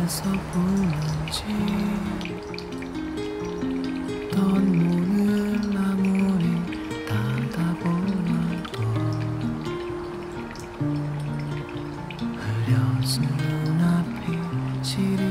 어디서 보는지 넌 문을 아무리 닫아보아도 흐려진 눈앞이 시리